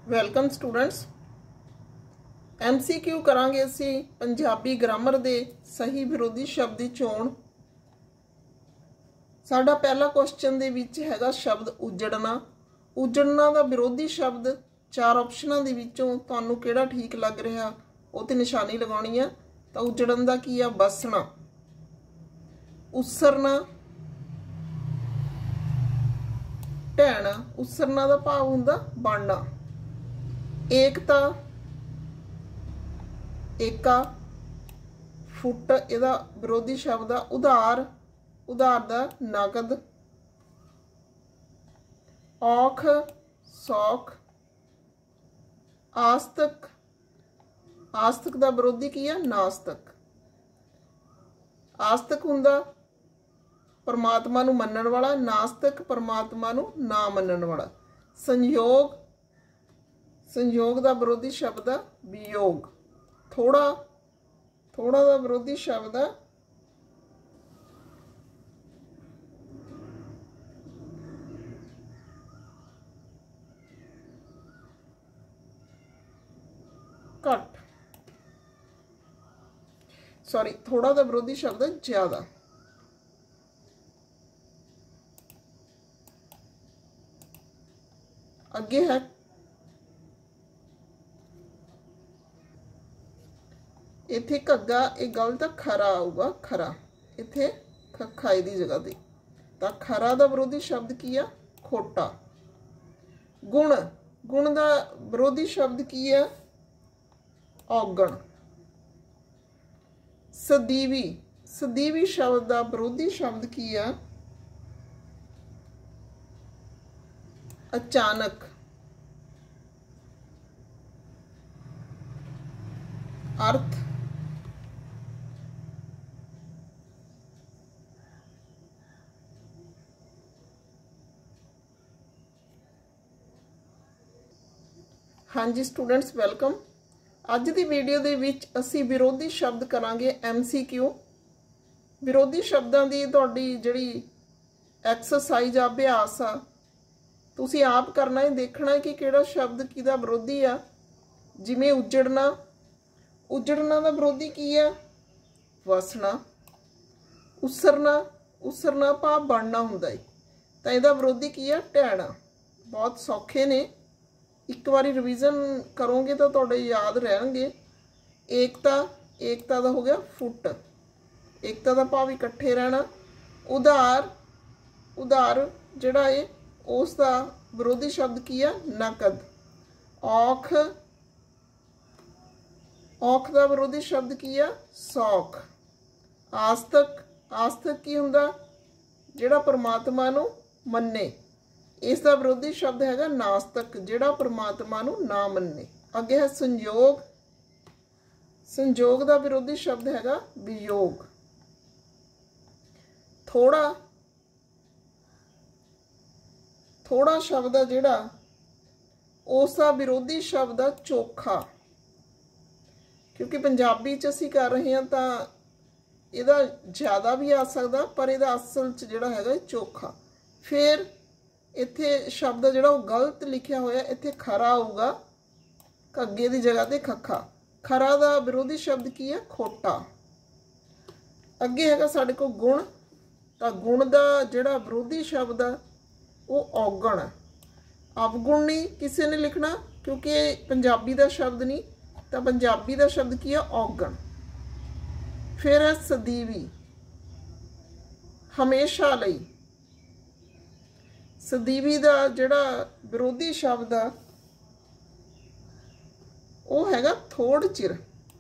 Welcome students. MCQ ਕਰਾਂਗੇ ਅਸੀਂ Punjabi grammar ਦੇ ਸਹੀ ਵਿਰੋਧੀ ਸ਼ਬਦ ਦੀ ਚੋਣ। ਸਾਡਾ ਪਹਿਲਾ ਕੁਐਸਚਨ ਦੇ ਵਿੱਚ ਹੈਗਾ ਸ਼ਬਦ ਉਜੜਨਾ। ਉਜੜਨਾ ਦਾ ਵਿਰੋਧੀ ਸ਼ਬਦ ਚਾਰ ਆਪਸ਼ਨਾਂ ਦੇ ਵਿੱਚੋਂ ਤੁਹਾਨੂੰ ਕਿਹੜਾ ਠੀਕ ਲੱਗ ਰਿਹਾ ਉਹ ਤੇ ਨਿਸ਼ਾਨੀ ਲਗਾਉਣੀ ਆ। ਤਾਂ ਉਜੜਨ ਦਾ ਕੀ ਆ? ਵਸਣਾ। ਉਸਰਨਾ, ਢਹਿਣਾ। ਉਸਰਨਾ ਦਾ ਭਾਵ ਹੁੰਦਾ ਬਣਨਾ। ਏਕਤਾ, ਏਕਾ। ਫੁੱਟ ਇਹਦਾ ਵਿਰੋਧੀ ਸ਼ਬਦ ਆ। ਉਧਾਰ, ਉਧਾਰ ਦਾ ਨਗਦ। ਔਖ, ਸੌਖ। ਆਸਤਕ, ਆਸਤਕ ਦਾ ਵਿਰੋਧੀ ਕੀ ਆ? ਨਾਸਤਕ। ਆਸਤਕ ਹੁੰਦਾ परमात्मा नूं मनण वाला, नास्तिक परमात्मा नूं ना मनण वाला। संयोग, संयोग का विरोधी शब्द है वियोग। थोड़ा, थोड़ा का विरोधी शब्द है घट। सॉरी, थोड़ा का विरोधी शब्द है ज्यादा। अगे है इत्थे घग्गा, एक गलत खरा आऊगा। खरा इत्थे खखा दी जगह ते। तो खरा का विरोधी शब्द की है? खोटा। गुण, गुण का विरोधी शब्द की है? औगण। सदीवी, सदीवी शब्द का विरोधी शब्द की है? अचानक। अर्थ, हाँ जी स्टूडेंट्स वेलकम। अज की वीडियो दे विच असी विरोधी शब्द करांगे MCQ। विरोधी शब्दों की तुहाडी जिहड़ी एक्सरसाइज आ, अभ्यास आ, तुसी आप करना है, देखना है कि किहड़ा शब्द किहदा विरोधी आ। जिवें उजड़ना, उजड़ना का विरोधी की है? वसना। उसरना, उसरना भाव बनना हुंदा है। तो इहदा विरोधी की है? ढहना। बहुत सौखे ने, एक बारी रिवीजन करोगे तो तुहाडे याद रहणगे। एकता, एकता का हो गया फुट। एकता का भाव इकट्ठे रहना। उधार, उधार जिहड़ा है उसका विरोधी शब्द की है? नकद। औख, औख का विरोधी शब्द की है? सौख। आस्तिक, आस्तिक की हुंदा? जिहड़ा परमात्मा नूं मन्ने। इसका विरोधी शब्द हैगा नास्तिक, जिहड़ा परमात्मा नूं ना मन्ने। अगे है संयोग, संयोग का विरोधी शब्द हैगा वियोग। थोड़ा, थोड़ा शब्द है जिहड़ा उसका विरोधी शब्द है चोखा। क्योंकि पंजाबी च असीं कर रहे हैं तो इहदा ज़्यादा भी आ सकदा, पर इहदा असल च जिहड़ा हैगा चोखा। फिर इत्थे शब्द जिहड़ा वो गलत लिखिया होया, इत्थे खरा आऊगा, घग्गे दी जगह ते खखा। खरा दा विरोधी शब्द की है? खोटा। अगे हैगा साडे कोल गुण। तो गुण दा जिहड़ा विरोधी शब्द है वो औगण है। अवगुण नहीं किसी ने लिखना क्योंकि पंजाबी का शब्द नहीं। तो पंजाबी का शब्द की है? औगण। फिर है सदीवी, हमेशा लई। सदीवी का जिहड़ा विरोधी शब्द है वो हैगा थोड़ चिर।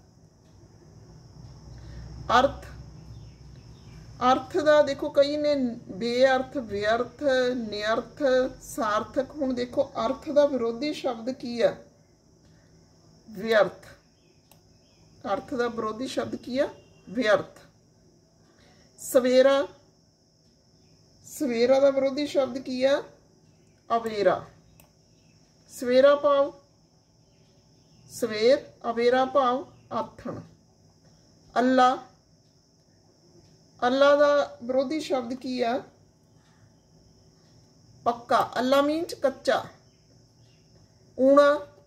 अर्थ, अर्थ का देखो कई ने बेअर्थ, व्यर्थ, निअर्थ, सार्थक। हुण देखो अर्थ का विरोधी शब्द की है? व्यर्थ। अर्थ का विरोधी शब्द की है? व्यर्थ। सवेरा, सवेरा का विरोधी शब्द की है? अवेरा। सवेरा भाव सवेर, अवेरा भाव आथण। अल्लाह, अल्लाह का विरोधी शब्द की है? पक्का। अल्लाह मीन्स कच्चा। ऊना,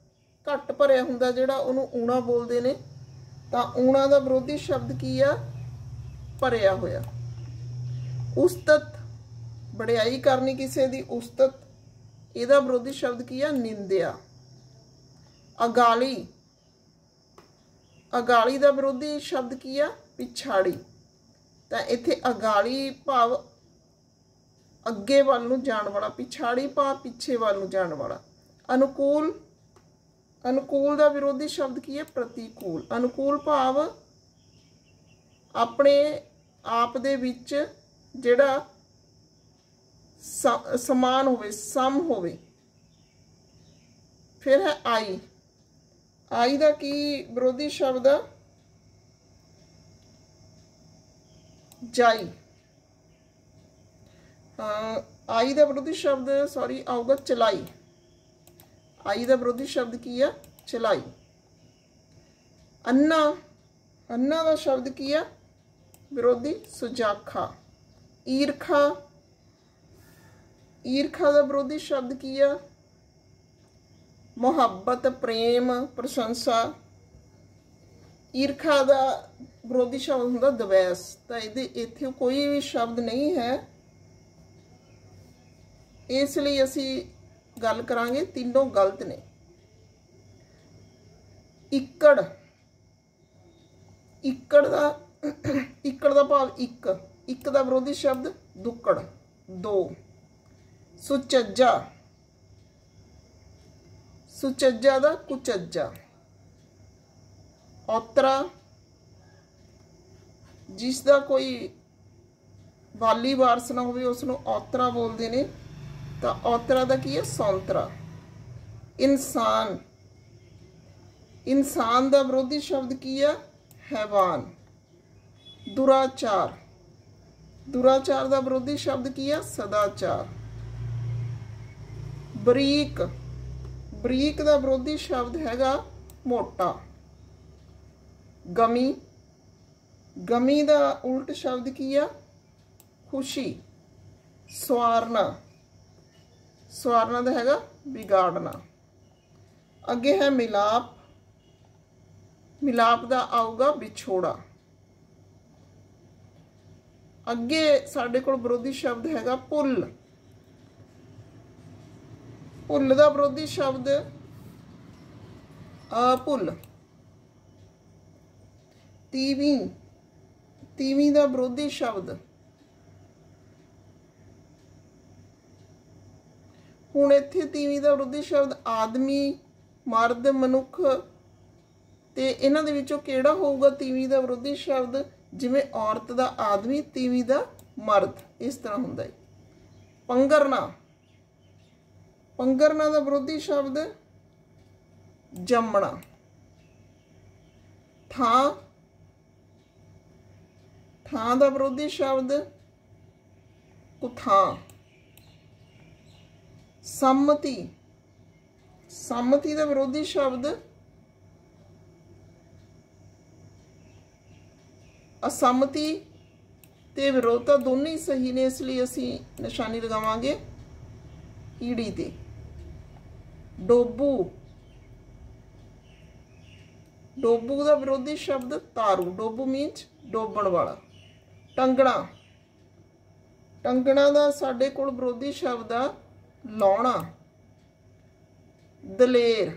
घट भरिया हुंदा जिहड़ा उहनूं ऊणा बोलदे ने। तां ऊणा दा विरोधी शब्द की आ? भरिया होया। उस्तत, वडियाई करनी किसी दी, उस्तत, इहदा विरोधी शब्द की आ? निंदिया। अगाली, अगाली दा विरोधी शब्द की आ? पिछाड़ी। तां इत्थे अगाली भाव अगे वाल नूं जाण वाला, पिछाड़ी भाव पिछे वाल नूं जाण वाला। अनुकूल, अनुकूल दा विरोधी शब्द की है? प्रतिकूल। अनुकूल भाव अपने आप दे विच जिहड़ा समान होवे, सम होवे। फिर है आई, आई दा की विरोधी शब्द? जाई। आई दा विरोधी शब्द सॉरी आऊगा चलाई। आई दा विरोधी शब्द की है? चलाई। अन्ना, अन्ना दा शब्द की है? विरोधी? सुजाखा। ईरखा, ईरखा दा विरोधी शब्द की है? मुहब्बत, प्रेम, प्रशंसा। ईरखा दा विरोधी शब्द हुंदा द्वेष। तो इत्थे कोई भी शब्द नहीं है, इसलिए असी गल करांगे तीनों गलत ने। इकड़, इकड़ दा इकड़ दा भाव इक, इक दा विरोधी शब्द दुक्कड़, दो। सुचज्जा, सुचज्जा दा कुचज्जा। औतरा, जिसदा कोई वाली वारस ना होवे उसनूं औतरा बोलते ने। तो औतरा दा की है? सौंतरा। इंसान, इंसान दा विरोधी शब्द की है? हैवान। दुराचार, दुराचार दा विरोधी शब्द की है? सदाचार। बरीक, बरीक दा विरोधी शब्द हैगा मोटा। गमी, गमी दा उल्ट शब्द की है? खुशी। सवारना, सवारना दा हैगा बिगाड़ना। अगे है मिलाप, मिलाप दा आऊगा विछोड़ा। अगे साडे कोल विरोधी शब्द हैगा भुल, भुल दा विरोधी शब्द अभुल। तीवी, तीवी दा विरोधी शब्द हुण इत्थे तीवी दा विरोधी शब्द आदमी, मर्द, मनुख ते इन्हां दे विचों किहड़ा होऊगा तीवी दा विरोधी शब्द? जिवें औरत दा आदमी, तीवी दा मर्द, इस तरह हुंदा है। पंगरना, पंगरना दा विरोधी शब्द जमना। थां, थां दा विरोधी शब्द कुथां। सम्मति, सम्मति दा विरोधी शब्द असम्मति ते विरोधता दोनों ही सही ने, इसलिए असी निशानी लगावांगे ईड़ी ते। डोबू, डोबू दा विरोधी शब्द तारू। डोबू मीन्स डोबण वाला। टंगना, टंगना दा साडे कोल विरोधी शब्द आ लाउणा। दलेर,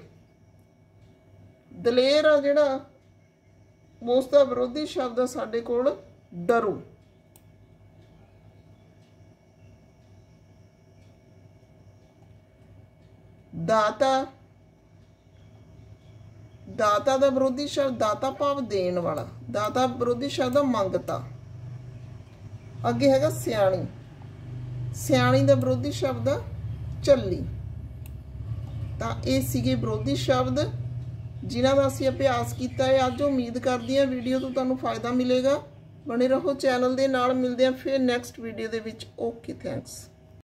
दलेर आ जिहड़ा उसका विरोधी शब्द साडे कोल डरू। दाता, दाता दा विरोधी शब्द दाता भाव देण वाला। दाता विरोधी शब्द मंगता। अगे हैगा सियाणी, सियाणी दा विरोधी शब्द झल्ली। तां ये सीगे विरोधी शब्द जिन्हां दा असीं अभ्यास कीता है अज। उम्मीद करदी हां वीडियो तो तुहानूं फायदा मिलेगा। बने रहो चैनल दे नाल। मिलदे हां फिर नैक्सट वीडियो दे विच। Okay, thanks.